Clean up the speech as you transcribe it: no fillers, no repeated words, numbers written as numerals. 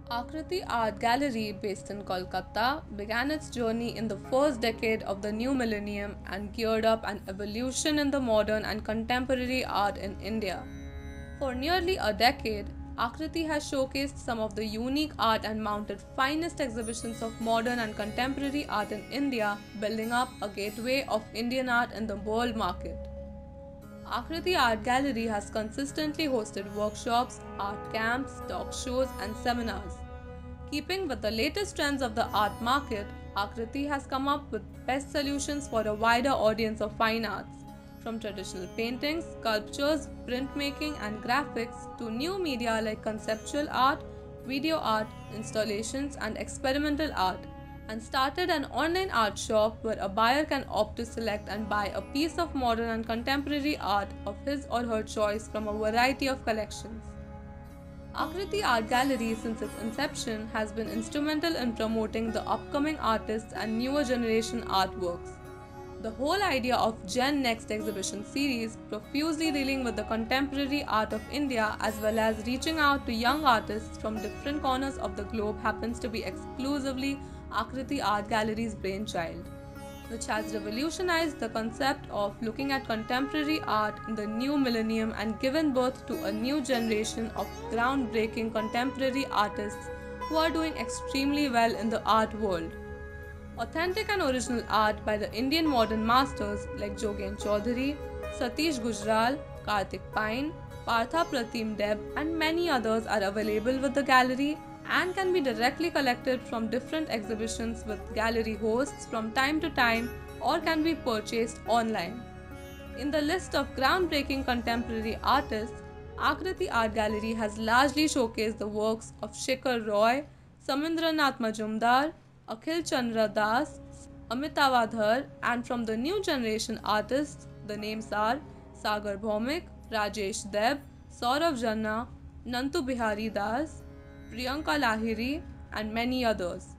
Akriti Art Gallery, based in Kolkata, began its journey in the first decade of the new millennium and geared up an evolution in the modern and contemporary art in India. For nearly a decade, Akriti has showcased some of the unique art and mounted finest exhibitions of modern and contemporary art in India, building up a gateway of Indian art in the world market. Akriti Art Gallery has consistently hosted workshops, art camps, talk shows, and seminars. Keeping with the latest trends of the art market, Akriti has come up with best solutions for a wider audience of fine arts, from traditional paintings, sculptures, printmaking, and graphics to new media like conceptual art, video art, installations, and experimental art, and started an online art shop where a buyer can opt to select and buy a piece of modern and contemporary art of his or her choice from a variety of collections. Akriti Art Gallery, since its inception, has been instrumental in promoting the upcoming artists and newer generation artworks. The whole idea of Gen Next exhibition series, profusely dealing with the contemporary art of India as well as reaching out to young artists from different corners of the globe, happens to be exclusively Akriti Art Gallery's brainchild, which has revolutionized the concept of looking at contemporary art in the new millennium and given birth to a new generation of groundbreaking contemporary artists who are doing extremely well in the art world. Authentic and original art by the Indian modern masters like Jogen Chaudhary, Satish Gujral, Karthik Pine, Partha Pratim Deb, and many others are available with the gallery and can be directly collected from different exhibitions with gallery hosts from time to time or can be purchased online. In the list of groundbreaking contemporary artists, Akriti Art Gallery has largely showcased the works of Shikhar Roy, Samindranath Majumdar, Akhil Chandra Das, Amitav Adhar, and from the new generation artists, the names are Sagar Bhaumik, Rajesh Deb, Saurav Janna, Nantu Bihari Das, Priyanka Lahiri, and many others.